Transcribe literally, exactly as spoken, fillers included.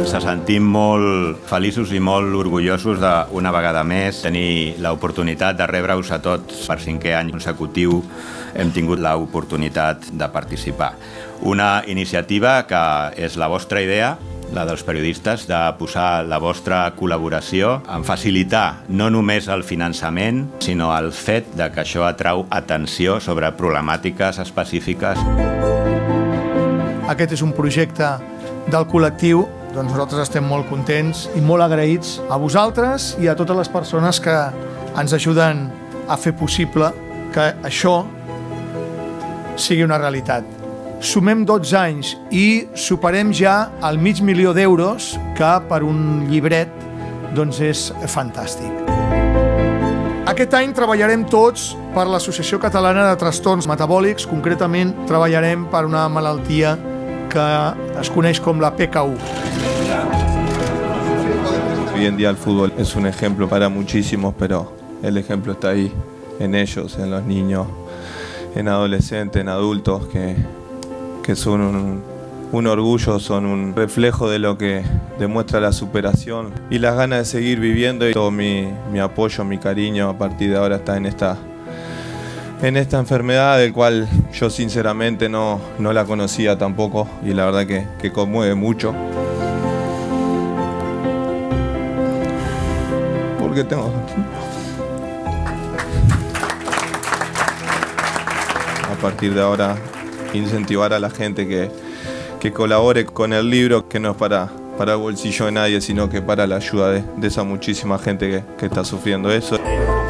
Ens sentim molt feliços i molt orgullosos de, una vegada més, tenir l'oportunitat de rebre-us a tots. Per cinquè any consecutiu hem tingut l'oportunitat de participar. Una iniciativa que és la vostra idea, la dels periodistes, de posar la vostra col·laboració en facilitar no només el finançament, sinó el fet de que això atrau atenció sobre problemàtiques específiques. Aquest és un projecte del col·lectiu, doncs nosaltres estem molt contents i molt agraïts a vosaltres i a totes les persones que ens ajuden a fer possible que això sigui una realitat. Sumem dotze anys i superem ja el mig milió d'euros, que per un llibret doncs és fantàstic. Aquest any treballarem tots per l'Associació Catalana de Trastorns Metabòlics, concretament treballarem per una malaltia que es coneix com la P K U. Hoy en día el fútbol es un ejemplo para muchísimos, pero el ejemplo está ahí, en ellos, en los niños, en adolescentes, en adultos, que, que son un, un orgullo, son un reflejo de lo que demuestra la superación y las ganas de seguir viviendo. Y todo mi, mi apoyo, mi cariño a partir de ahora está en esta en esta enfermedad, del cual yo sinceramente no, no la conocía tampoco, y la verdad que, que conmueve mucho. Porque tengo... A partir de ahora, incentivar a la gente que, que colabore con el libro, que no es para, para el bolsillo de nadie, sino que para la ayuda de, de esa muchísima gente que, que está sufriendo eso.